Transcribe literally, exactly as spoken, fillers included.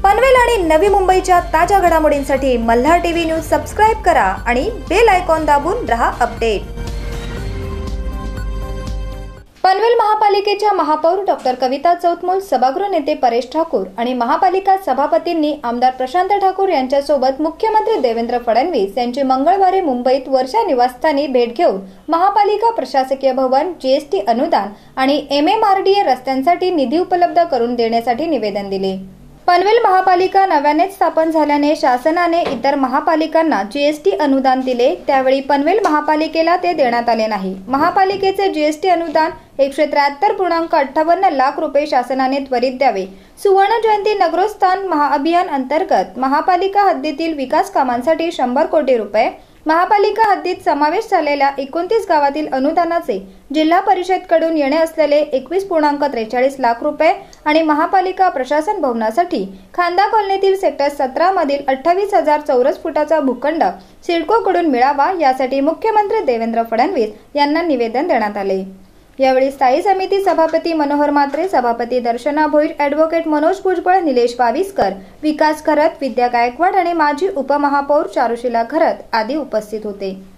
पनवेल आणि नवी मुंबईच्या ताज्या घडामोडींसाठी मल्हार टीव्ही न्यूज सबस्क्राइब करा आणि बेल आयकॉन दाबून रहा अपडेट। पनवेल महापालिकेच्या महापौर डॉक्टर कविता चौतमोल, सभागृह नेते परेश ठाकूर आणि महापालिका सभापतींनी आमदार प्रशांत ठाकूर यांच्यासोबत मुख्यमंत्री देवेंद्र फडणवीस यांची मंगळवारी मुंबईत वर्षा निवासस्थानी भेट घेऊन महापालिका प्रशासकीय भवन, जीएसटी अनुदान आणि एमएमआरडीए रस्त्यांसाठी निधी उपलब्ध करून देण्यासाठी निवेदन दिले। पनवेल महापालिका नव्यानेच स्थापन झाल्याने शासनाने इतर महापालिकांना जीएसटी अनुदान दिले, त्यावेळी पनवेल महापालिकेला ते देण्यात आले नाही। महापालिकेचे जीएसटी अनुदान एकशे त्र्याहत्तर पूर्णांक अठ्ठावन्न लाख रुपये शासनाने त्वरित द्यावे। सुवर्ण जयंती नगरोत्थान महाअभियान अंतर्गत महापालिका हद्दीतील विकास कामांसाठी शंभर कोटी रुपये, महापालिका हद्दीत समावेश झालेल्या एकोणतीस गावातील अनुदानाचे जिल्हा परिषदकडून येणे असलेले एकवीस पूर्णांक त्रेचाळीस लाख रुपये आणि महापालिका प्रशासन भवनासाठी खांदा कॉलनीतील सेक्टर सतरा मधील अठ्ठावीस हजार चौरस फुटाचा भूखंड सिडकोकडून मिळावा, यासाठी मुख्यमंत्री देवेंद्र फडणवीस यांना निवेदन देण्यात आले। यावेळी स्थायी समिती सभापती मनोहर म्हात्रे, सभापती दर्शना भोईर, ॲडव्होकेट मनोज भुजबळ, निलेश वाविस्कर, विकास खरत, विद्या गायकवाड आणि माजी उपमहापौर चारुशीला खरत आदी उपस्थित होते।